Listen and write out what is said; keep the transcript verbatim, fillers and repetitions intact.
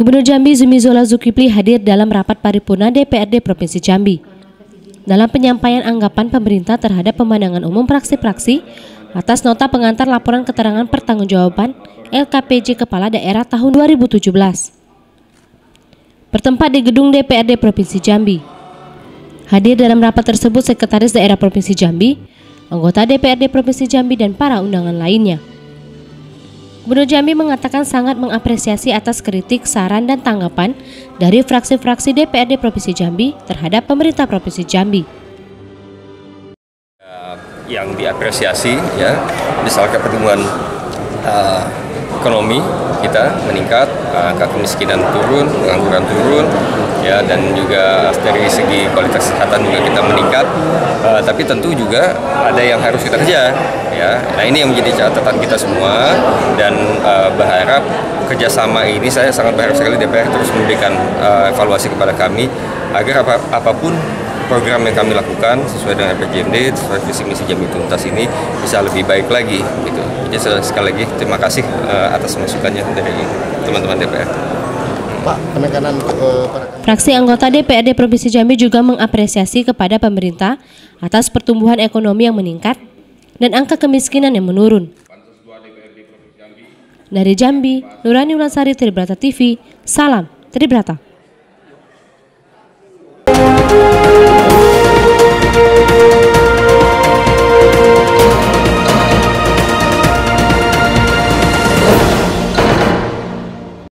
Gubernur Jambi Zumi Zola Zulkifli hadir dalam rapat paripurna D P R D Provinsi Jambi. Dalam penyampaian anggapan pemerintah terhadap pemandangan umum praksi-praksi atas nota pengantar laporan keterangan pertanggungjawaban L K P J Kepala Daerah tahun dua ribu tujuh belas. Bertempat di gedung D P R D Provinsi Jambi. Hadir dalam rapat tersebut Sekretaris Daerah Provinsi Jambi, anggota D P R D Provinsi Jambi dan para undangan lainnya. Gubernur Jambi mengatakan sangat mengapresiasi atas kritik, saran, dan tanggapan dari fraksi-fraksi D P R D Provinsi Jambi terhadap pemerintah Provinsi Jambi. Yang diapresiasi ya, misalkan pertumbuhan uh, ekonomi kita meningkat, angka kemiskinan turun, pengangguran turun, ya, dan juga dari segi kualitas kesehatan juga kita meningkat. Uh, tapi tentu juga ada yang harus kita kerja, ya. Nah, ini yang menjadi catatan kita semua, dan uh, berharap kerjasama ini, saya sangat berharap sekali D P R terus memberikan uh, evaluasi kepada kami agar apa, apapun program yang kami lakukan sesuai dengan R P J M D, sesuai visi misi Jambi Tuntas ini bisa lebih baik lagi, gitu. Jadi sekali lagi terima kasih uh, atas masukannya dari teman-teman D P R. Pak, penekanan uh, Fraksi anggota D P R D Provinsi Jambi juga mengapresiasi kepada pemerintah atas pertumbuhan ekonomi yang meningkat dan angka kemiskinan yang menurun. Dari Jambi, Nurani Ulansari, Tribrata T V, salam Tribrata.